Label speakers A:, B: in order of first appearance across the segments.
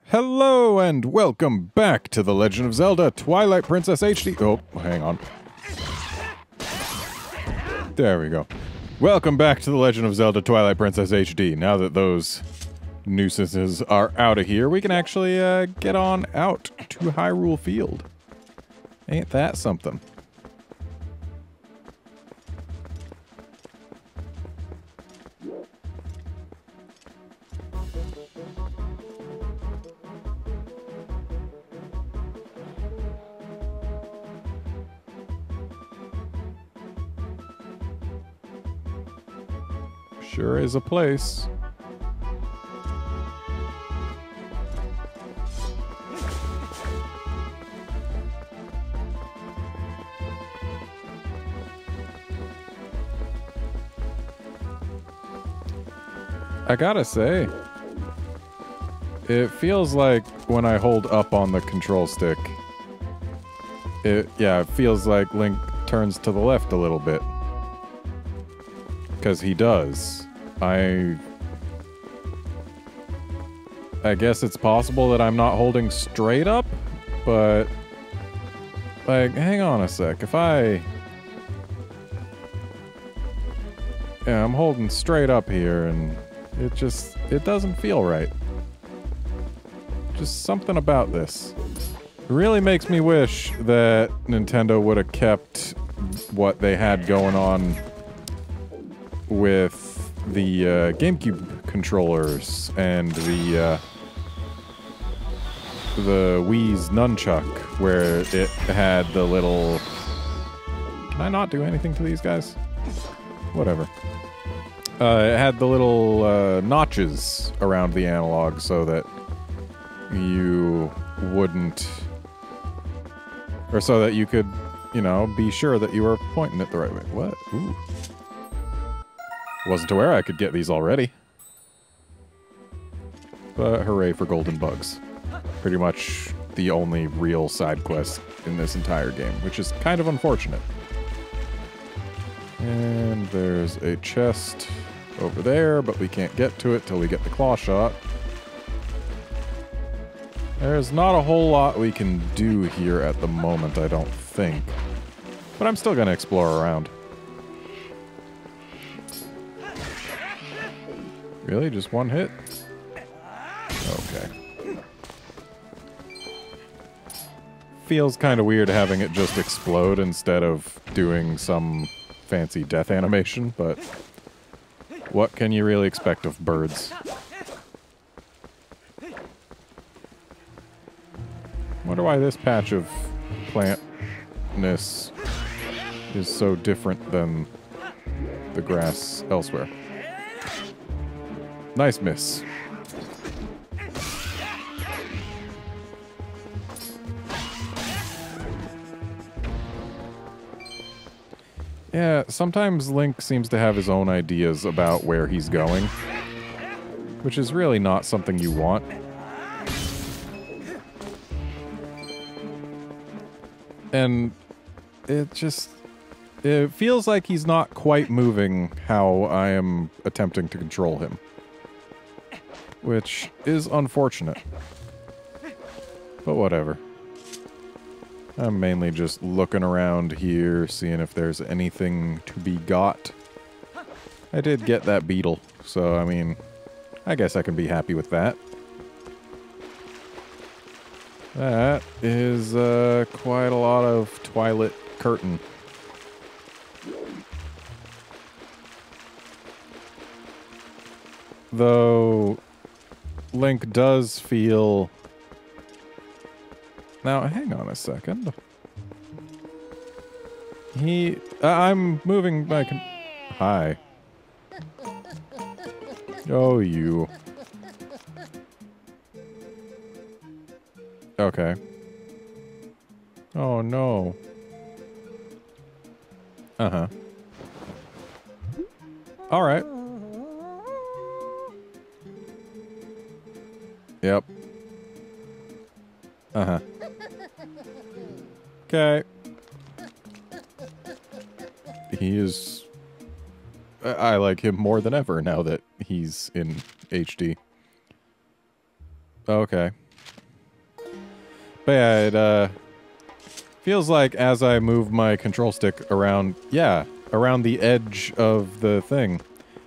A: Hello and welcome back to the Legend of Zelda Twilight Princess HD. Oh, hang on. There we go. Welcome back to the Legend of Zelda Twilight Princess HD. Now that those nuisances are out of here, we can actually get on out to Hyrule Field. Ain't that something? Sure is a place. I gotta say, it feels like when I hold up on the control stick, it feels like Link turns to the left a little bit. Because he does. I guess it's possible that I'm not holding straight up, but like, hang on a sec. If I'm holding straight up here and it doesn't feel right. Just something about this. It really makes me wish that Nintendo would have kept what they had going on with the GameCube controllers and the Wii's nunchuck, where it had the little... Can I not do anything to these guys? Whatever. It had the little notches around the analog so that you wouldn't... Or so that you could, you know, be sure that you were pointing it the right way. What? Ooh. Wasn't aware I could get these already. But hooray for golden bugs. Pretty much the only real side quest in this entire game, which is kind of unfortunate. And there's a chest over there, but we can't get to it till we get the claw shot. There's not a whole lot we can do here at the moment, I don't think. But I'm still gonna explore around. Really? Just one hit? Okay. Feels kind of weird having it just explode instead of doing some fancy death animation, but what can you really expect of birds? Wonder why this patch of plantness is so different than the grass elsewhere. Nice miss. Yeah, sometimes Link seems to have his own ideas about where he's going, which is really not something you want. And it feels like he's not quite moving how I am attempting to control him. Which is unfortunate. But whatever. I'm mainly just looking around here, seeing if there's anything to be got. I did get that beetle, so I mean, I guess I can be happy with that. That is quite a lot of Twilight curtain. Though Link does feel... Now, hang on a second. I'm moving my... Hi. Oh, you. Okay. Oh, no. Uh-huh. Alright. Yep. Uh-huh. Okay. He is... I like him more than ever now that he's in HD. Okay. But yeah, it feels like as I move my control stick around, yeah, around the edge of the thing,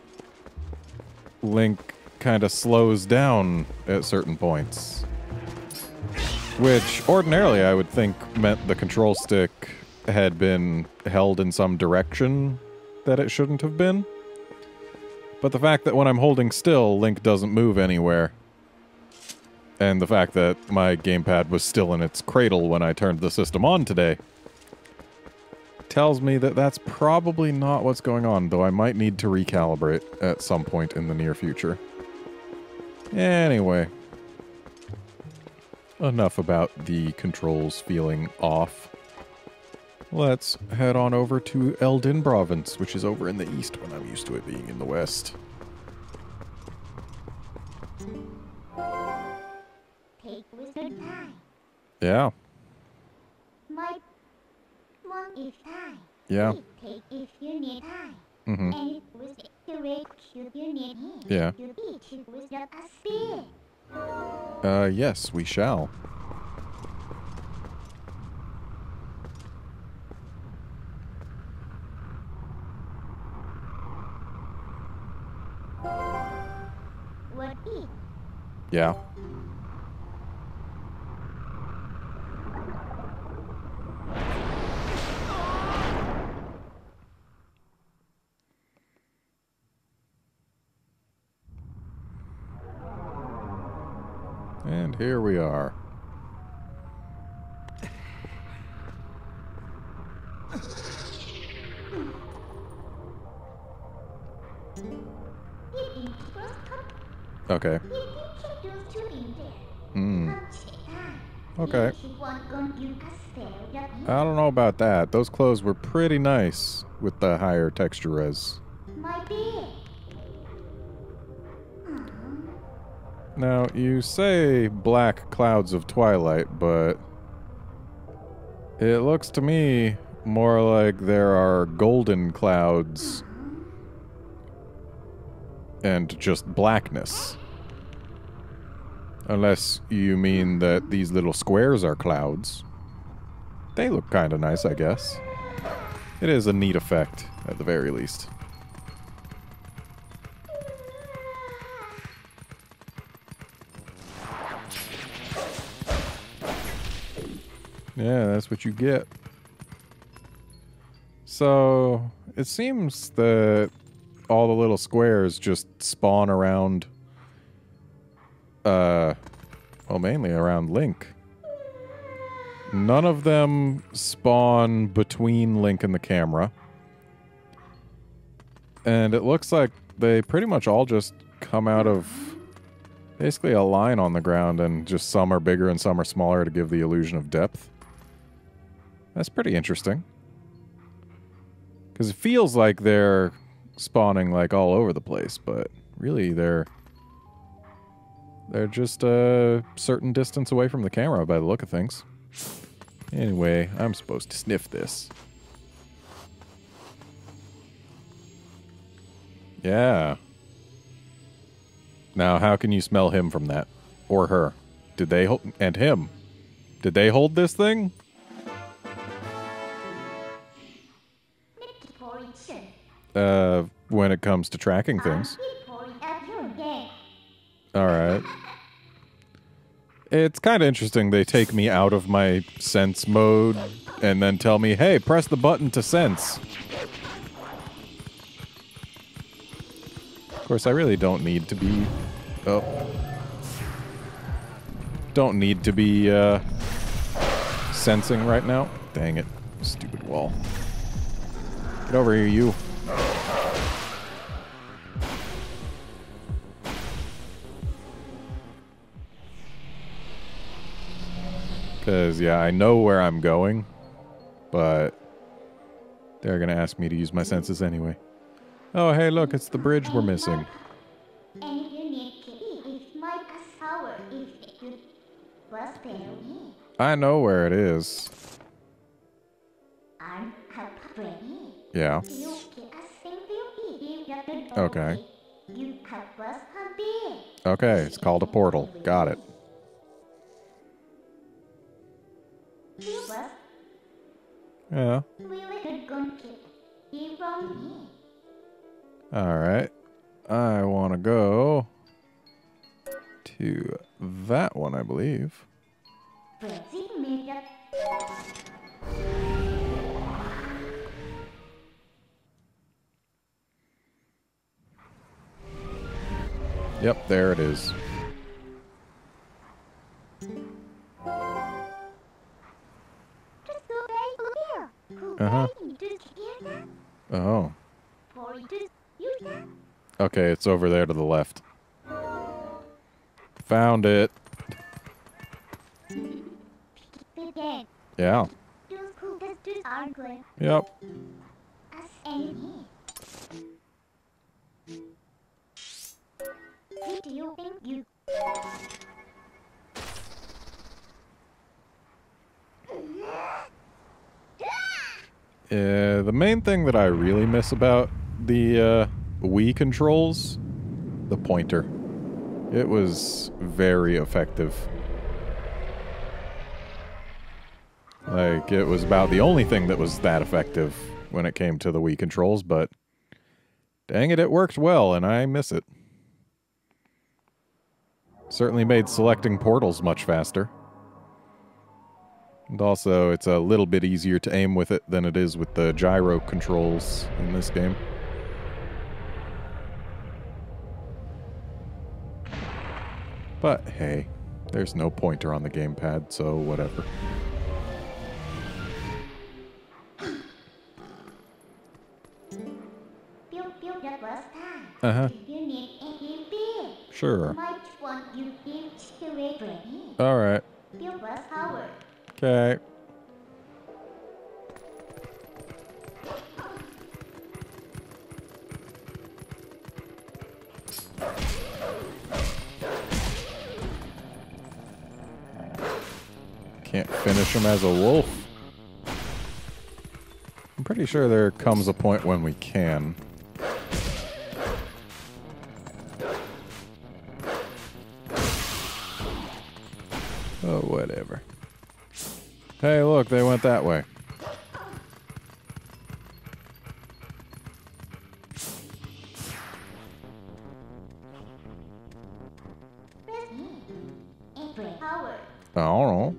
A: Link kind of slows down at certain points. Which, ordinarily, I would think meant the control stick had been held in some direction that it shouldn't have been. But the fact that when I'm holding still, Link doesn't move anywhere. And the fact that my gamepad was still in its cradle when I turned the system on today tells me that that's probably not what's going on, though I might need to recalibrate at some point in the near future. Anyway. Enough about the controls feeling off. Let's head on over to Eldin Province, which is over in the east when I'm used to it being in the west.
B: Take wizard time.
A: Yeah.
B: My one is time.
A: Yeah.
B: Take if you need time.
A: Mm-hmm.
B: And it was accurate should you need him.
A: Yeah.
B: You beat it with a spear.
A: Yes, we shall.
B: What is?
A: Yeah. And here we are. Okay. Okay. I don't know about that. Those clothes were pretty nice with the higher texture res. Now, you say black clouds of twilight, but it looks to me more like there are golden clouds and just blackness. Unless you mean that these little squares are clouds. They look kind of nice, I guess. It is a neat effect, at the very least. Yeah, that's what you get. So, it seems that all the little squares just spawn around, well, mainly around Link. None of them spawn between Link and the camera. And it looks like they pretty much all just come out of basically a line on the ground, and just some are bigger and some are smaller to give the illusion of depth. That's pretty interesting. Because it feels like they're spawning like all over the place, but really they're just a certain distance away from the camera by the look of things. Anyway, I'm supposed to sniff this. Yeah. Now, how can you smell him from that? Or her? Did they hold... And him? Did they hold this thing? When it comes to tracking things. Alright. It's kind of interesting they take me out of my sense mode and then tell me, hey, press the button to sense. Of course, I really don't need to be... Oh. Don't need to be, sensing right now. Dang it. Stupid wall. Get over here, you. Because, yeah, I know where I'm going, but they're going to ask me to use my senses anyway. Oh, hey, look, it's the bridge we're missing. I know where it is. Yeah. Okay. Okay, it's called a portal. Got it. Yeah. Alright. I want to go to that one, I believe. Yep, there it is. Uh-huh. Oh. Okay, it's over there to the left. Found it. Yeah. Yep. The main thing that I really miss about the Wii controls, the pointer. It was very effective. Like, it was about the only thing that was that effective when it came to the Wii controls, but dang it, it worked well, and I miss it. Certainly made selecting portals much faster. And also, it's a little bit easier to aim with it than it is with the gyro controls in this game. But hey, there's no pointer on the gamepad, so whatever. Uh-huh. Sure. Alright. Okay. Can't finish him as a wolf. I'm pretty sure there comes a point when we can. Oh, whatever. Hey, look, they went that way. I don't know.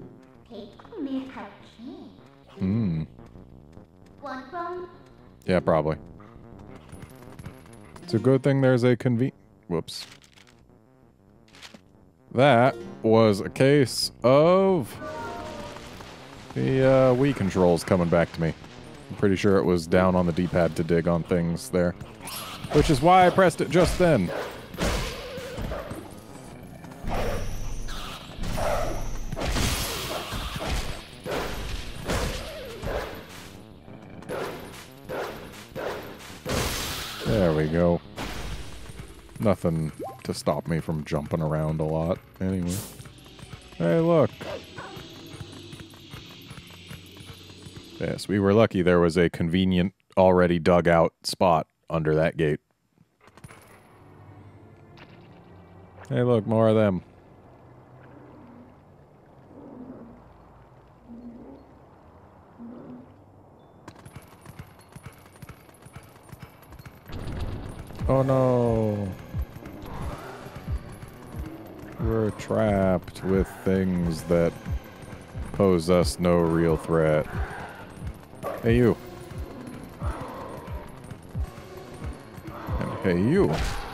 A: Yeah, probably. It's a good thing there's a Whoops. That was a case of the Wii controls coming back to me. I'm pretty sure it was down on the D-pad to dig on things there. Which is why I pressed it just then. There we go. Nothing to stop me from jumping around a lot. Anyway. Hey, look. Yes, we were lucky there was a convenient, already dug out spot under that gate. Hey, look, more of them. Oh no. We're trapped with things that pose us no real threat. Hey, you. And hey, you.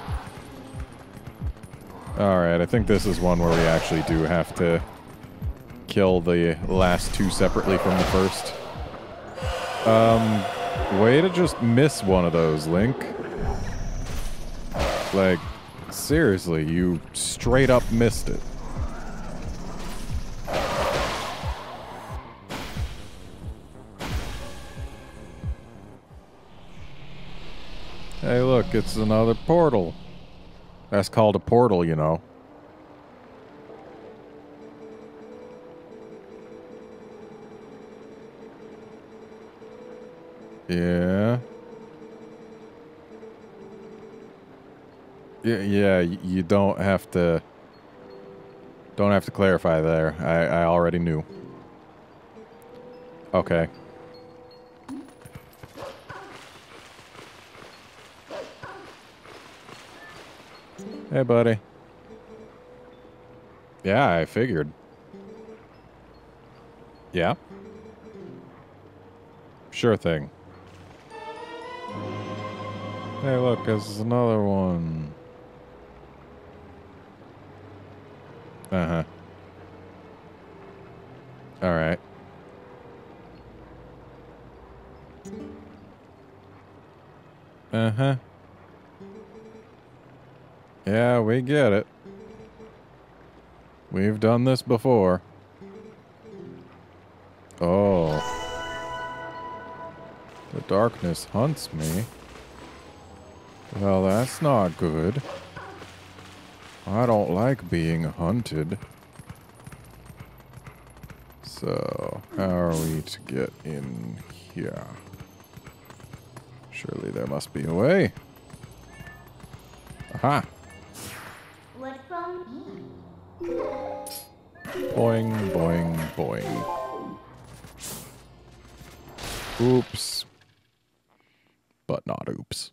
A: Alright, I think this is one where we actually do have to kill the last two separately from the first. Way to just miss one of those, Link. Like, seriously, you straight up missed it. Hey, look, it's another portal. That's called a portal, you know. Yeah. Yeah, you don't have to clarify there. I already knew. Okay. Hey, buddy. Yeah, I figured. Yeah? Sure thing. Hey, look, there's another one. Uh-huh. Alright. Uh-huh. Yeah, we get it. We've done this before. Oh. The darkness hunts me. Well, that's not good. I don't like being hunted. So, how are we to get in here? Surely there must be a way. Aha!
B: What's from me?
A: Boing, boing, boing. Oops. But not oops.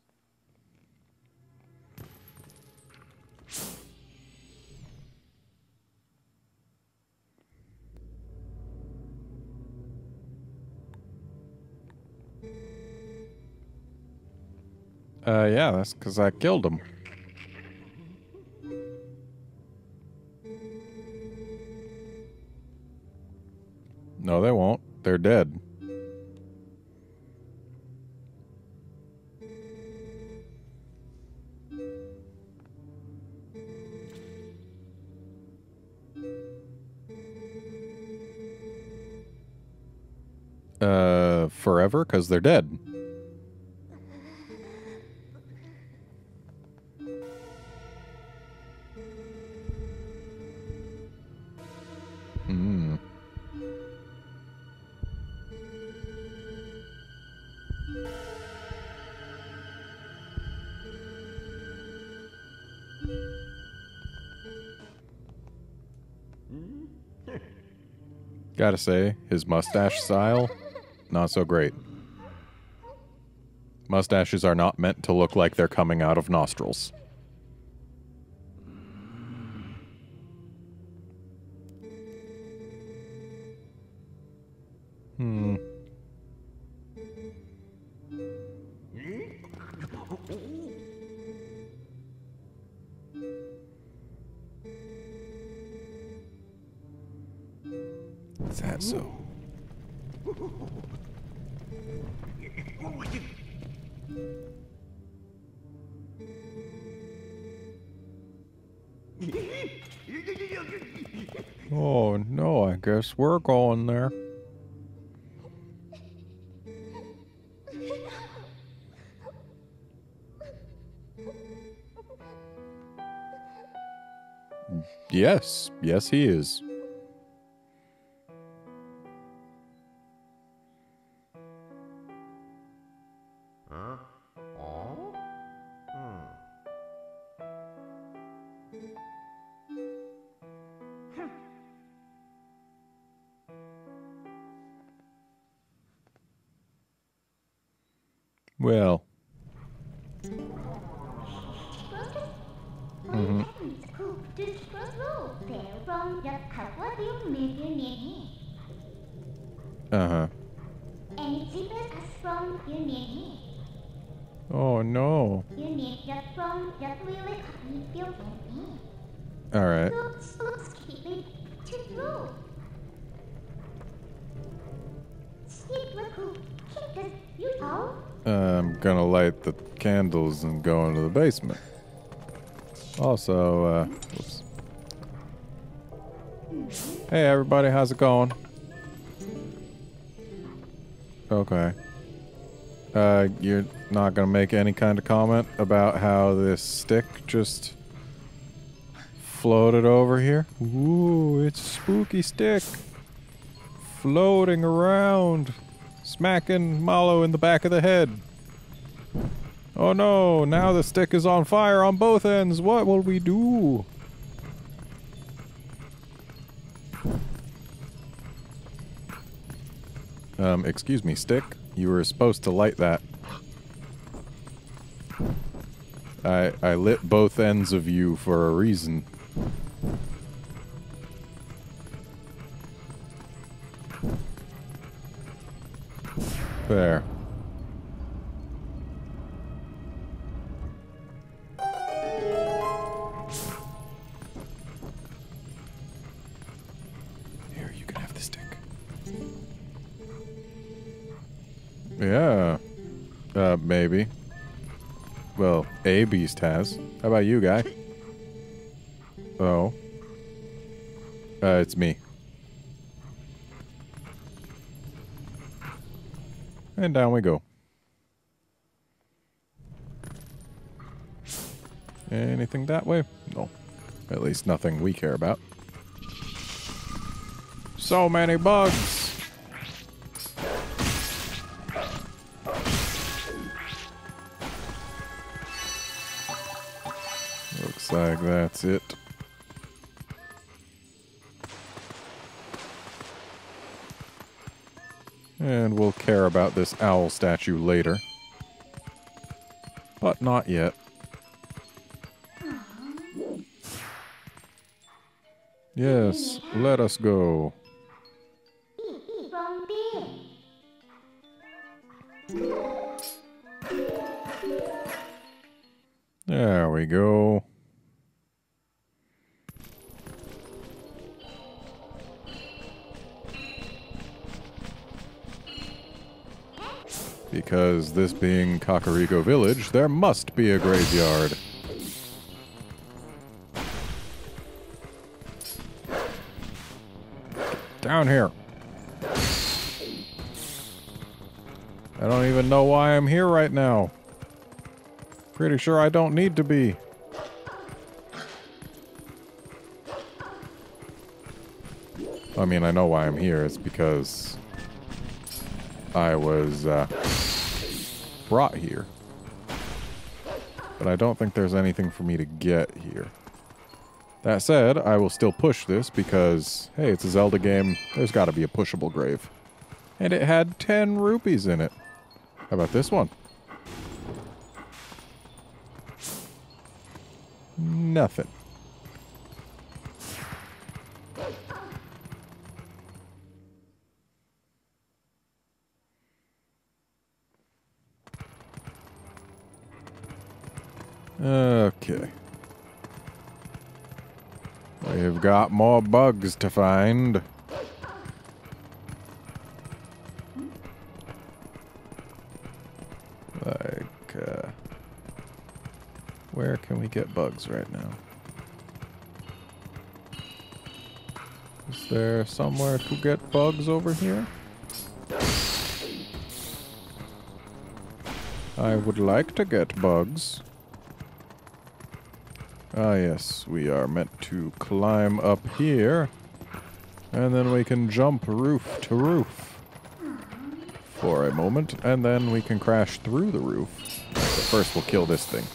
A: Yeah, that's because I killed him. No, they won't. They're dead. Forever, because they're dead. Hmm. Gotta say, his mustache style, not so great. Mustaches are not meant to look like they're coming out of nostrils. Hmm. Is that so? Oh no, I guess we're going there. Yes, yes he is. Well. Mm-hmm. Uh-huh.
B: And it zipper us from your name.
A: Oh no.
B: You need that from that we will copy built in me.
A: Alright.
B: Looks keep it to throw. Stick with who keep this you know.
A: I'm gonna light the candles and go into the basement. Also, whoops. Hey everybody, how's it going? Okay. You're not gonna make any kind of comment about how this stick just floated over here? Ooh, it's a spooky stick. Floating around. Smacking Malo in the back of the head. Oh no, now the stick is on fire on both ends. What will we do? Excuse me, stick. You were supposed to light that. I lit both ends of you for a reason. There. Here, you can have the stick. Yeah. Maybe. Well, a beast has. How about you, guy? Oh. It's me. And down we go. Anything that way? No. At least nothing we care about. So many bugs! Looks like that's it. And we'll care about this owl statue later. But not yet. Yes, let us go. There we go. Because this being Kakariko Village, there must be a graveyard. Down here. I don't even know why I'm here right now. Pretty sure I don't need to be. I mean, I know why I'm here. It's because I was brought here. But I don't think there's anything for me to get here. That said, I will still push this because, hey, it's a Zelda game. There's got to be a pushable grave. And it had 10 rupees in it. How about this one? Nothing. Okay. We've got more bugs to find. Where can we get bugs right now? Is there somewhere to get bugs over here? I would like to get bugs. Ah, yes, we are meant to climb up here, and then we can jump roof to roof for a moment, and then we can crash through the roof. But first we'll kill this thing.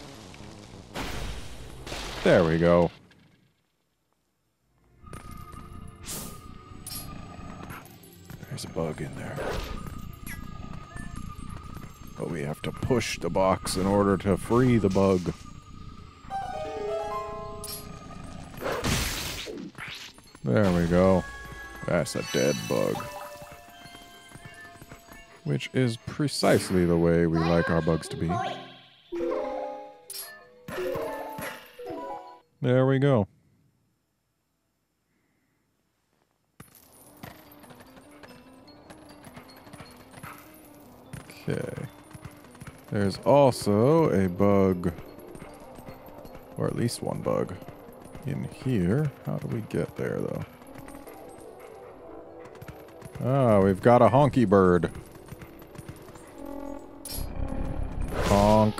A: There we go. There's a bug in there. But we have to push the box in order to free the bug. There we go. That's a dead bug. Which is precisely the way we like our bugs to be. There we go. Okay. There's also a bug, or at least one bug, in here. How do we get there, though? Ah, we've got a honky bird. Honk.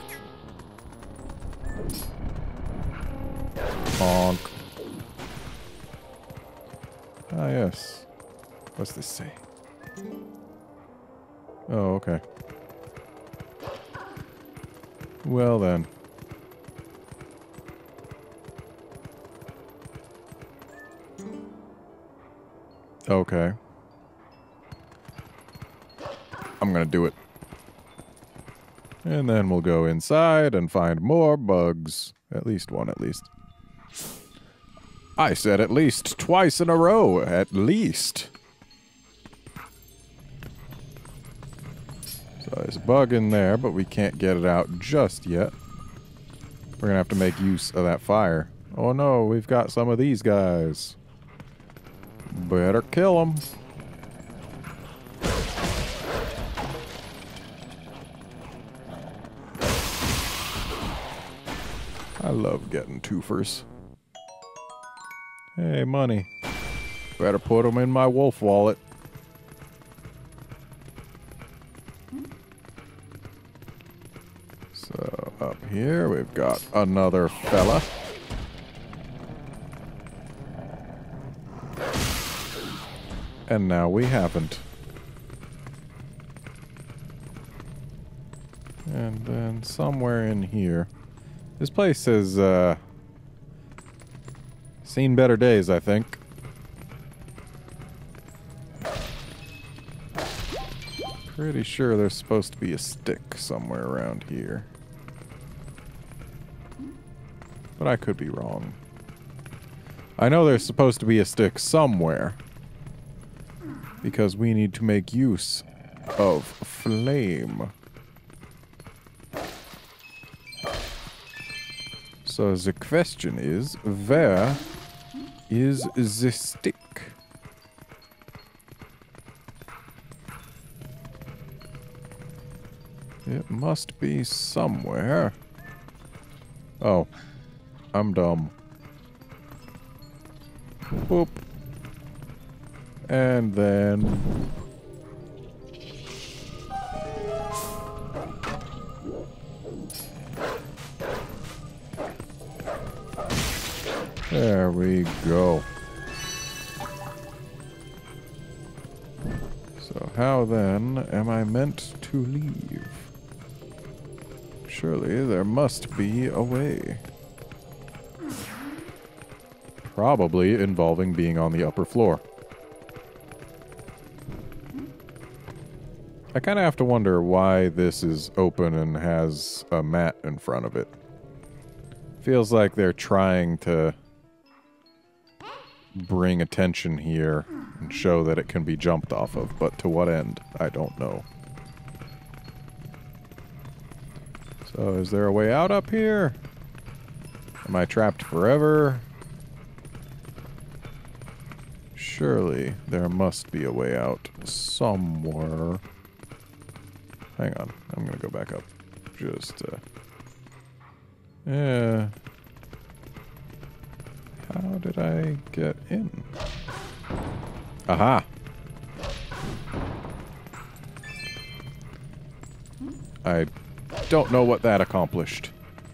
A: Honk. Ah, yes. What's this say? Oh, okay. Well then. Okay. I'm gonna do it. And then we'll go inside and find more bugs. At least one, at least. I said at least twice in a row. At least. So there's a bug in there, but we can't get it out just yet. We're gonna have to make use of that fire. Oh no, we've got some of these guys. Better kill them. I love getting twofers. Hey, money. Better put them in my wolf wallet. So, up here we've got another fella. And now we haven't. And then somewhere in here. This place has, seen better days, I think. Pretty sure there's supposed to be a stick somewhere around here. But I could be wrong. I know there's supposed to be a stick somewhere. Because we need to make use of flame. So the question is, where is the stick? It must be somewhere. Oh, I'm dumb. Boop. And then... there we go. So how then am I meant to leave? Surely there must be a way. Probably involving being on the upper floor. I kind of have to wonder why this is open and has a mat in front of it. Feels like they're trying to bring attention here and show that it can be jumped off of, but to what end? I don't know. So is there a way out up here? Am I trapped forever? Surely there must be a way out somewhere. Hang on, I'm gonna go back up. Just, yeah. How did I get in? Aha! I don't know what that accomplished.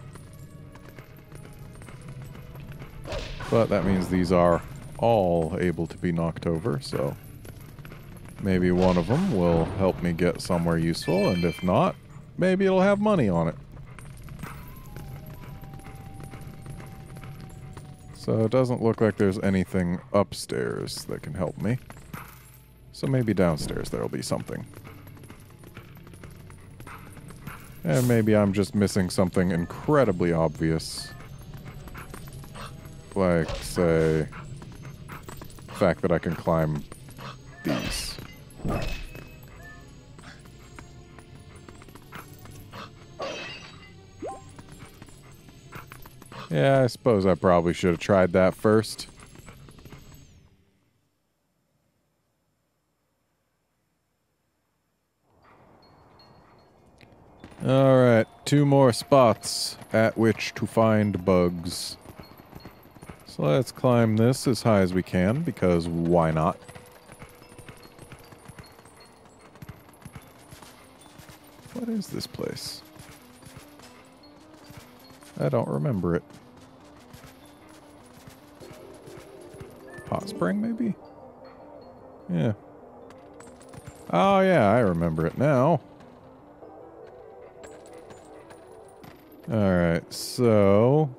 A: But that means these are all able to be knocked over, so maybe one of them will help me get somewhere useful, and if not, maybe it'll have money on it. So it doesn't look like there's anything upstairs that can help me. So maybe downstairs there'll be something. And maybe I'm just missing something incredibly obvious. Like, say, the fact that I can climb these. Yeah, I suppose I probably should have tried that first. Alright, 2 more spots at which to find bugs. So let's climb this as high as we can, because why not? What is this place? I don't remember it. Hot spring, maybe? Yeah. Oh, yeah, I remember it now. Alright, so...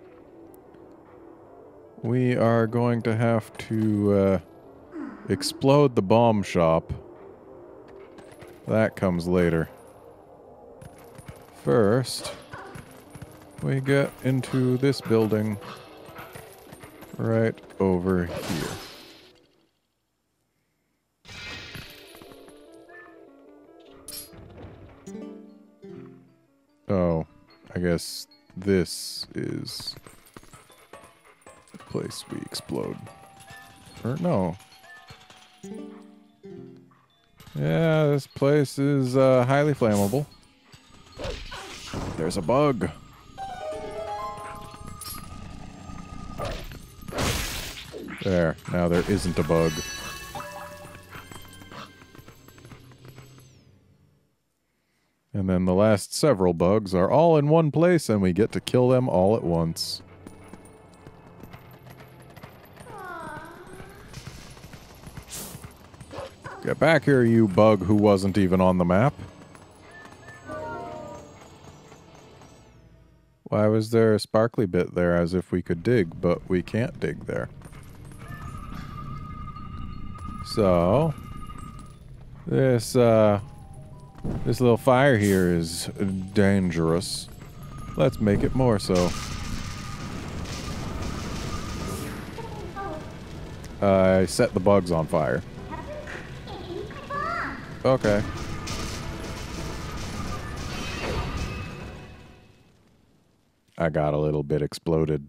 A: we are going to have to, explode the bomb shop. That comes later. first, we get into this building right over here. Oh, I guess this is the place we explode. Or no. Yeah, this place is highly flammable. There's a bug. There, now there isn't a bug. And then the last several bugs are all in one place and we get to kill them all at once. Get back here, you bug who wasn't even on the map. Why was there a sparkly bit there as if we could dig, but we can't dig there? So, this little fire here is dangerous. Let's make it more so. I set the bugs on fire. Okay. I got a little bit exploded.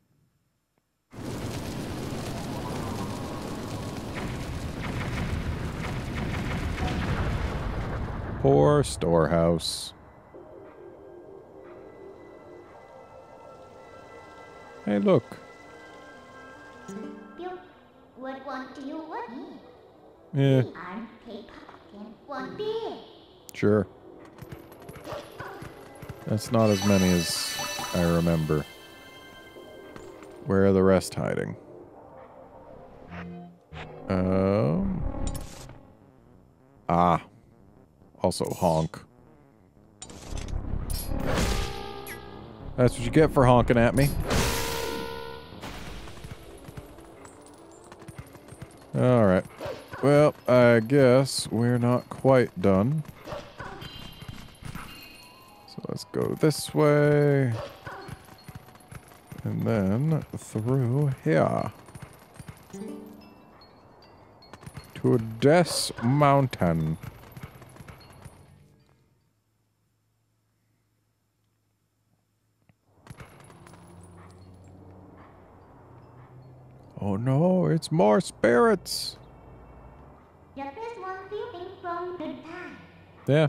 A: Poor storehouse. Hey, look.
B: What one do you want?
A: Yeah.
B: Aren't paper and one beer.
A: Sure. That's not as many as I remember. Where are the rest hiding? Ah. Also honk. That's what you get for honking at me. Alright. Well, I guess we're not quite done. So let's go this way. And then through here. To Des Mountain. Oh no, it's more spirits.
B: The best one feeling from the time.
A: Yeah.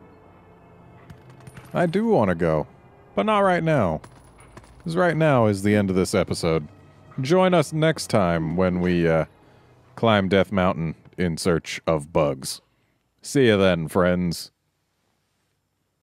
A: I do want to go, but not right now. Because right now is the end of this episode. Join us next time when we climb Death Mountain in search of bugs. See you then, friends.